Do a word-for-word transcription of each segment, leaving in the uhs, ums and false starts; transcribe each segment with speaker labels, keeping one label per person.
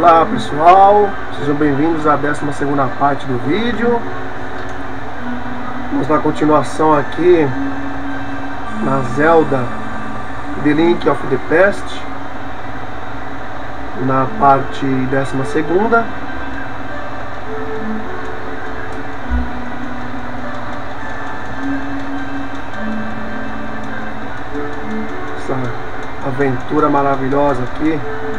Speaker 1: Olá pessoal, sejam bem-vindos à décima segunda parte do vídeo. Vamos dar continuação aqui na Zelda The Link of the Past, na parte décima segunda. Essa aventura maravilhosa aqui.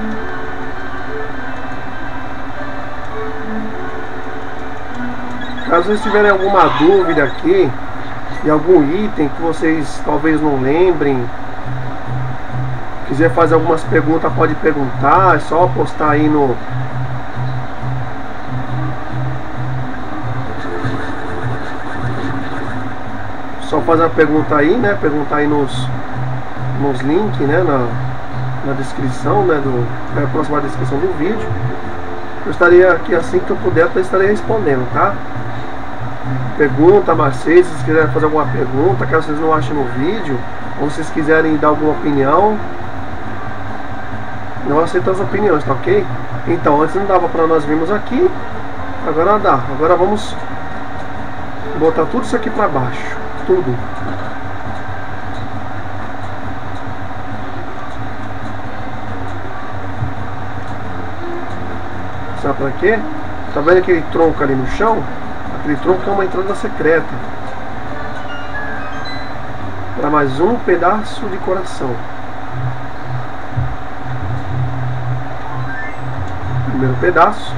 Speaker 1: Caso vocês tiverem alguma dúvida aqui e algum item que vocês talvez não lembrem, quiser fazer algumas perguntas, pode perguntar, é só postar aí no só fazer a pergunta aí, né? Perguntar aí nos nos links, né? Na, na descrição, né? Do na próxima descrição do vídeo. Eu estaria aqui assim que eu puder, eu estarei respondendo, tá? Pergunta, Marcelo, se vocês quiserem fazer alguma pergunta, caso vocês não achem no vídeo, ou se vocês quiserem dar alguma opinião, não aceito as opiniões, tá ok? Então, antes não dava pra nós virmos aqui, agora dá. Agora vamos botar tudo isso aqui pra baixo, tudo. Sabe pra quê? Tá vendo aquele tronco ali no chão? Aquele tronco é uma entrada secreta para mais um pedaço de coração. Primeiro pedaço.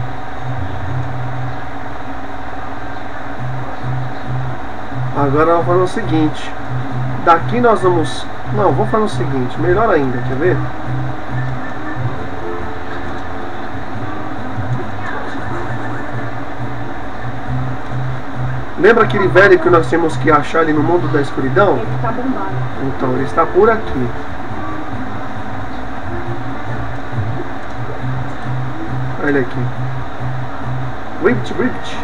Speaker 1: Agora vamos fazer o seguinte. Daqui nós vamos... Não, vamos fazer o seguinte. Melhor ainda, quer ver? Lembra aquele velho que nós temos que achar ali no mundo da escuridão?
Speaker 2: Ele está bombado.
Speaker 1: Então, ele está por aqui. Olha ele aqui. Rift, Rift.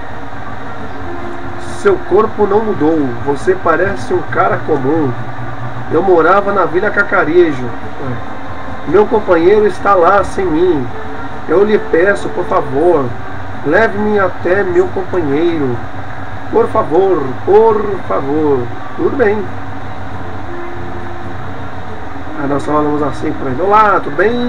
Speaker 1: Seu corpo não mudou. Você parece um cara comum. Eu morava na Vila Cacarejo. Meu companheiro está lá sem mim. Eu lhe peço, por favor, leve-me até meu companheiro. Por favor, por favor. Tudo bem. Aí nós falamos assim para ele: olá, tudo bem?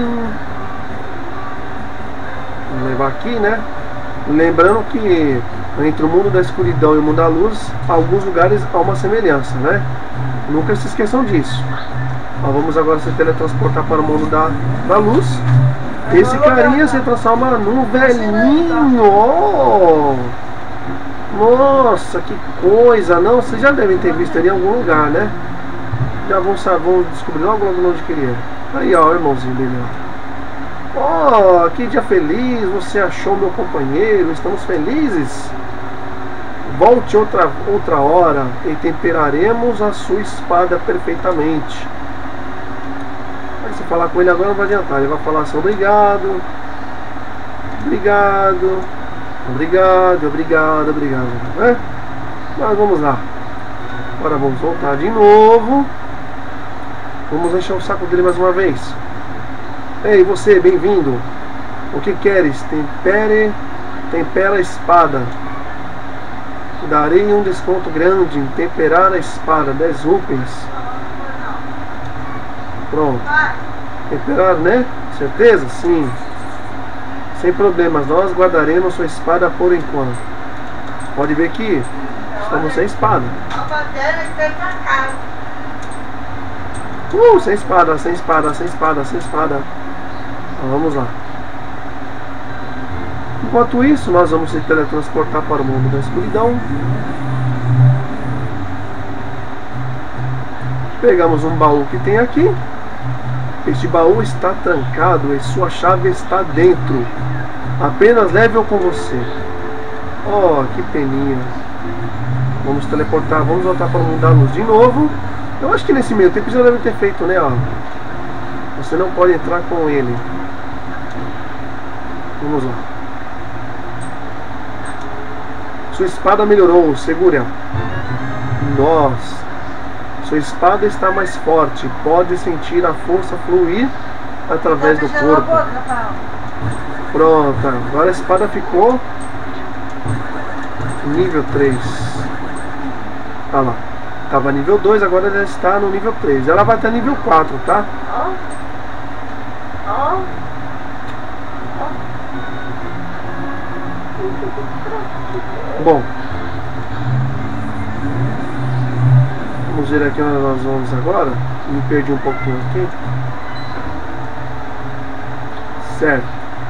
Speaker 1: Vamos levar aqui, né? Lembrando que entre o mundo da escuridão e o mundo da luz, alguns lugares há uma semelhança, né? Nunca se esqueçam disso. Nós vamos agora se teletransportar para o mundo da, da luz. Esse carinha se transforma num velhinho. Oh! Nossa, que coisa! Não, vocês já devem ter visto ele em algum lugar, né? Já vão, vão descobrir logo logo onde que ele é. Aí, ó, o irmãozinho dele, ó. Oh, que dia feliz! Você achou meu companheiro? Estamos felizes? Volte outra, outra hora e temperaremos a sua espada perfeitamente. Aí, se falar com ele agora não vai adiantar. Ele vai falar assim: obrigado, obrigado. Obrigado, obrigado, obrigado, né? Mas vamos lá. Agora vamos voltar de novo. Vamos encher o saco dele mais uma vez. Ei, você, bem-vindo. O que queres? Tempere, tempera a espada. Darei um desconto grande em temperar a espada, dez rupens. Pronto. Temperar, né? Certeza? Sim. Sem problemas, nós guardaremos sua espada por enquanto. Pode ver que estamos sem espada. Uh, sem espada, sem espada, sem espada, sem espada. Então, vamos lá. Enquanto isso, nós vamos se teletransportar para o mundo da escuridão. Pegamos um baú que tem aqui. Este baú está trancado e sua chave está dentro. Apenas leve-o com você. Oh, que peninha. Vamos teleportar, vamos voltar para o mundo da luz de novo. Eu acho que nesse meio tempo já deve ter feito, né? Ó. Você não pode entrar com ele. Vamos lá. Sua espada melhorou, segura. Nossa. Sua espada está mais forte. Pode sentir a força fluir através do corpo. Pronto, agora a espada ficou nível três. Olha lá, estava nível dois, agora ela está no nível três. Ela vai até nível quatro, tá? Bom, vamos ver aqui onde nós vamos agora. Me perdi um pouquinho aqui. Certo.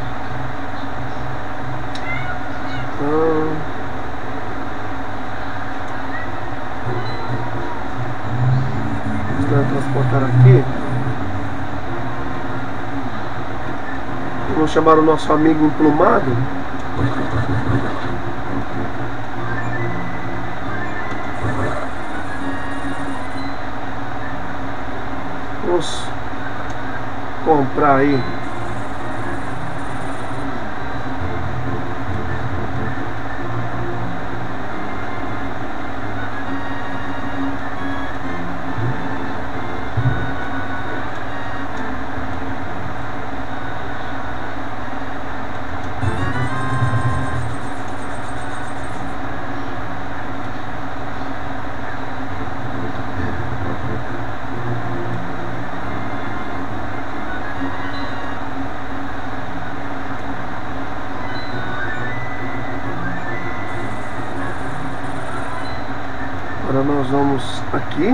Speaker 1: Hum. Vamos transportar aqui. Vamos chamar o nosso amigo emplumado. Vamos comprar aí Agora nós vamos aqui.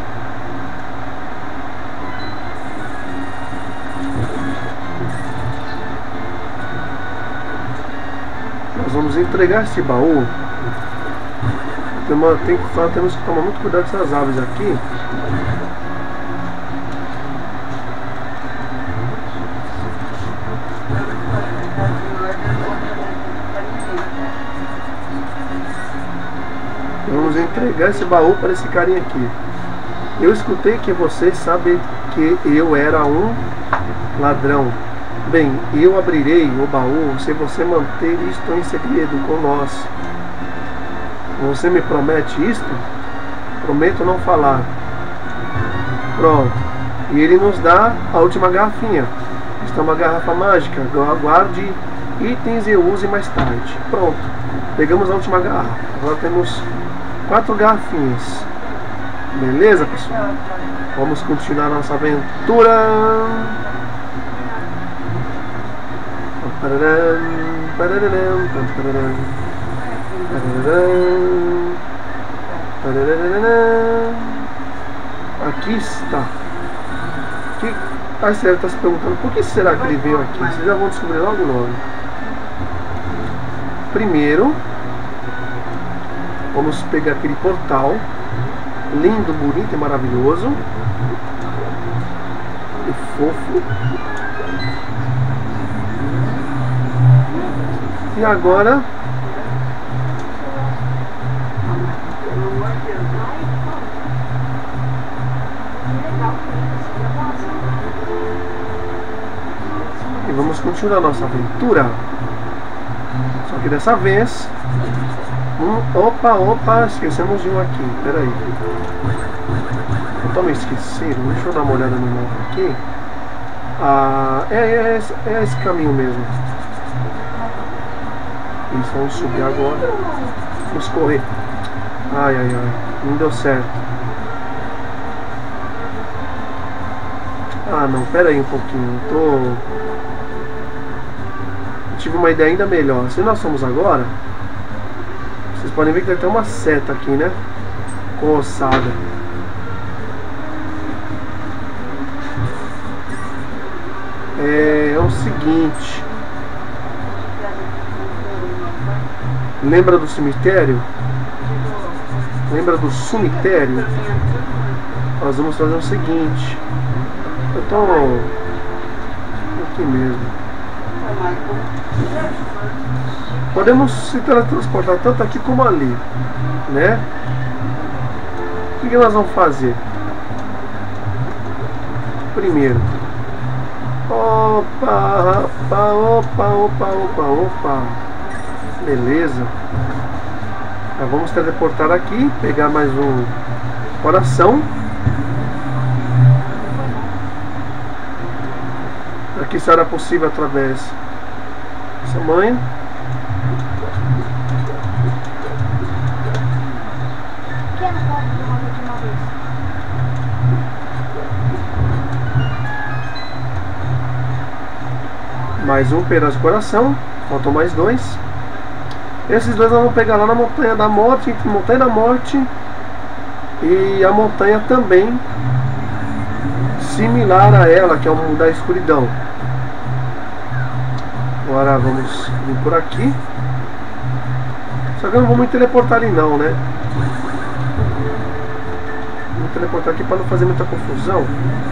Speaker 1: Nós vamos entregar este baú. Tem uma, tem que falar, temos que tomar muito cuidado com essas aves aqui. Vamos entregar esse baú para esse carinha aqui. Eu escutei que vocês sabem que eu era um ladrão. Bem, eu abrirei o baú se você manter isto em segredo com nós. Você me promete isto? Prometo não falar. Pronto. E ele nos dá a última garrafinha. Está uma garrafa mágica. Guarde itens e use mais tarde. Pronto. Pegamos a última garrafa. Agora temos quatro garrafinhas. Beleza, pessoal? Vamos continuar nossa aventura. Aqui está. Que... Aí você está se perguntando por que será que ele veio aqui? Vocês já vão descobrir logo logo. Primeiro, vamos pegar aquele portal lindo, bonito e maravilhoso e fofo. E agora e vamos continuar nossa aventura. Só que dessa vez hum, opa, opa, esquecemos de um aqui. Pera aí. Eu tô me esquecendo. Deixa eu dar uma olhada no mapa aqui. Ah, é, é, é, é esse caminho mesmo. Isso, vamos subir agora. Vamos correr. Ai, ai, ai. Não deu certo. Ah, não. Pera aí um pouquinho. Eu tô... Eu tive uma ideia ainda melhor. Se nós somos agora... Vocês podem ver que tem até uma seta aqui, né? Coçada. É, é o seguinte... Lembra do cemitério? Lembra do cemitério? Nós vamos fazer o seguinte. Eu tô aqui mesmo. Podemos se teletransportar tanto aqui como ali, né? O que, que nós vamos fazer? Primeiro, opa, opa, opa, opa, opa, opa. Beleza. Já vamos teleportar aqui, pegar mais um coração. Aqui será possível através Essa manha.
Speaker 2: Que não pode tomar de uma vez?
Speaker 1: Mais um pedaço de coração. Faltam mais dois. Esses dois nós vamos pegar lá na Montanha da Morte, entre Montanha da Morte e a montanha também similar a ela, que é o da escuridão. Agora vamos vir por aqui. Só que eu não vou me teleportar ali não, né? Vou teleportar aqui para não fazer muita confusão.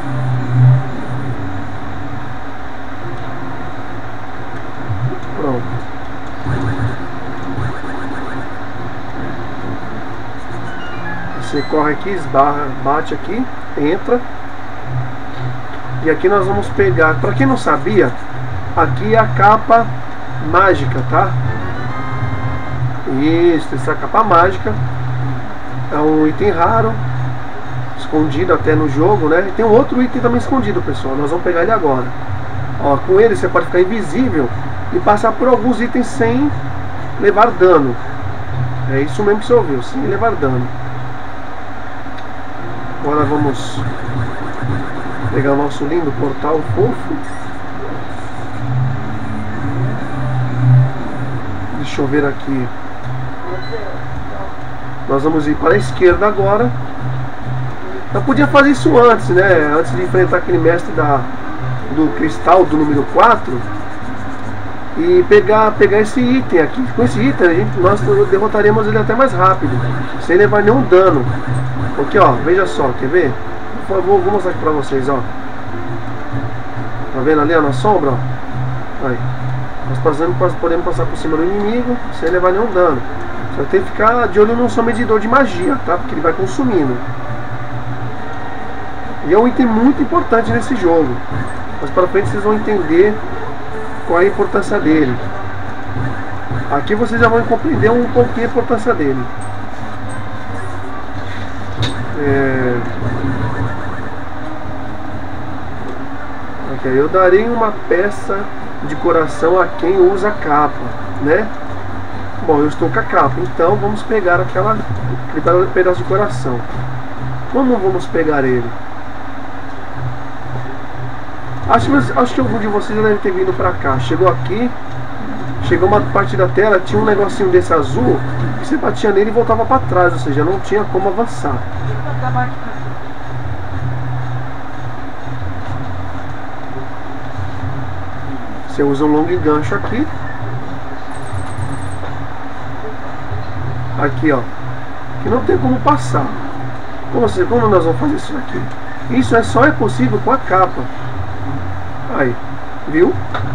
Speaker 1: Pronto. Você corre aqui, esbarra, bate aqui, entra. E aqui nós vamos pegar, para quem não sabia, aqui é a capa mágica, tá? Isso, essa capa mágica é um item raro, escondido até no jogo, né? E tem um outro item também escondido, pessoal. Nós vamos pegar ele agora. Ó, com ele você pode ficar invisível e passar por alguns itens sem levar dano. É isso mesmo que você ouviu, sem levar dano. Agora vamos pegar o nosso lindo portal fofo. Deixa eu ver aqui. Nós vamos ir para a esquerda agora. Eu podia fazer isso antes, né? Antes de enfrentar aquele mestre da, do cristal do número quatro. E pegar, pegar esse item aqui. Com esse item a gente, nós derrotaremos ele até mais rápido, sem levar nenhum dano. Aqui, ó, veja só, quer ver? Por favor, vou mostrar aqui pra vocês, ó. Tá vendo ali, ó, na sombra, ó? Aí. Nós passamos, podemos passar por cima do inimigo sem levar nenhum dano. Só tem que ficar de olho no seu medidor de magia, tá? Porque ele vai consumindo. E é um item muito importante nesse jogo. Mas para frente vocês vão entender qual é a importância dele. Aqui vocês já vão compreender um pouquinho a importância dele. É... Okay, eu darei uma peça de coração a quem usa a capa, né? Bom, eu estou com a capa, então vamos pegar aquela, aquele pedaço de coração. Como vamos pegar ele? Acho, acho que algum de vocês já deve ter vindo pra cá. Chegou aqui, chegou uma parte da tela, tinha um negocinho desse azul, que você batia nele e voltava pra trás, ou seja, não tinha como avançar. Você usa um longo gancho aqui. Aqui, ó. Que não tem como passar. Como, você, como nós vamos fazer isso aqui? Isso é só é possível com a capa. Aí, viu?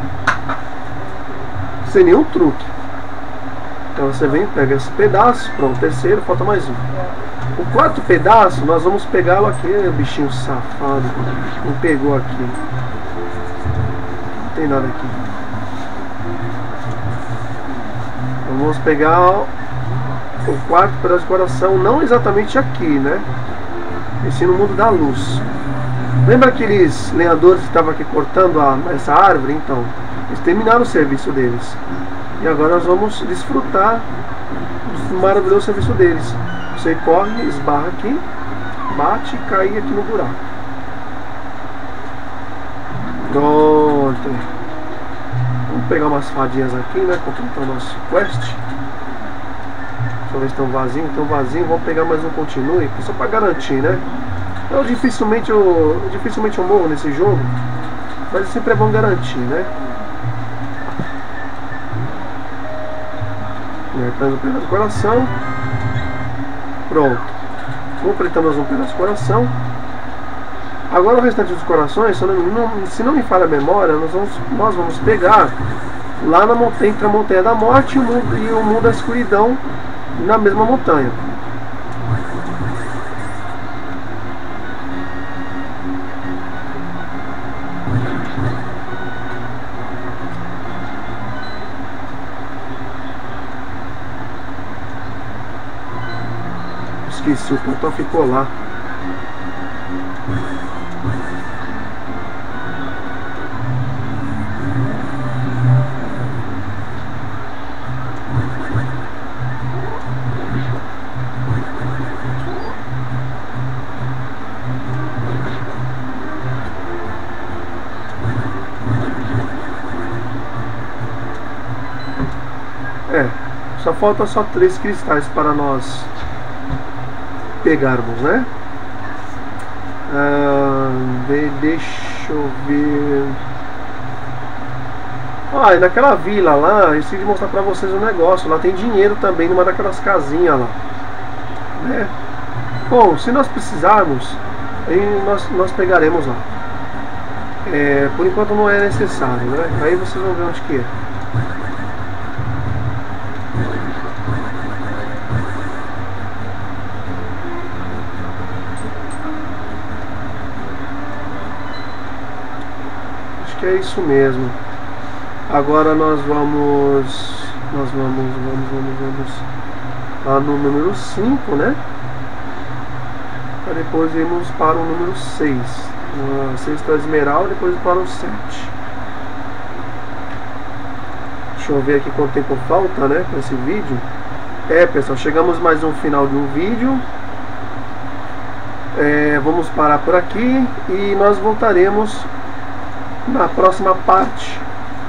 Speaker 1: Sem nenhum truque. Então você vem, pega esse pedaço. Pronto, terceiro, falta mais um. O quarto pedaço, nós vamos pegá-lo aqui. Bichinho safado. Não pegou aqui. Não tem nada aqui. Então, vamos pegar o quarto pedaço de coração. Não exatamente aqui, né? Esse no mundo da luz. Lembra aqueles lenhadores que estavam aqui cortando a, essa árvore? Então, eles terminaram o serviço deles. E agora nós vamos desfrutar do maravilhoso serviço deles. Você corre, esbarra aqui, bate e cai aqui no buraco. Pronto. Vamos pegar umas fadinhas aqui, né? Completar o nosso quest. Deixa eu ver se estão vazios. Estão vazios. Vamos pegar mais um continue, só para garantir, né? Eu dificilmente eu, dificilmente eu morro nesse jogo, mas sempre é bom garantir, né? Apertando um pedaço do coração. Pronto. Completamos um pedaço do coração. Agora o restante dos corações, se não, não, se não me falha a memória, nós vamos, nós vamos pegar lá na montanha, entre a Montanha da Morte e o mundo, e o mundo da escuridão, na mesma montanha. Esqueci, o portal ficou lá. Só falta só três cristais para nós pegarmos, né? Ah, de, deixa eu ver. Ah, e naquela vila lá, eu esqueci de mostrar pra vocês um negócio. Lá tem dinheiro também numa daquelas casinhas lá, né? Bom, se nós precisarmos, aí nós, nós pegaremos lá. É, por enquanto não é necessário, né? Aí vocês vão ver onde que é. Acho que é isso mesmo. Agora nós vamos. Nós vamos, vamos, vamos, vamos lá no número cinco, né? Para depois irmos para o número seis. seis para a esmeralda, depois para o sete. Deixa eu ver aqui quanto tempo falta, né, para esse vídeo. É, pessoal, chegamos mais um final de um vídeo. É, vamos parar por aqui e nós voltaremos na próxima parte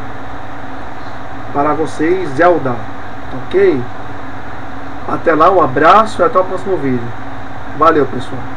Speaker 1: para vocês, Zelda, ok? Até lá, um abraço e até o próximo vídeo. Valeu, pessoal.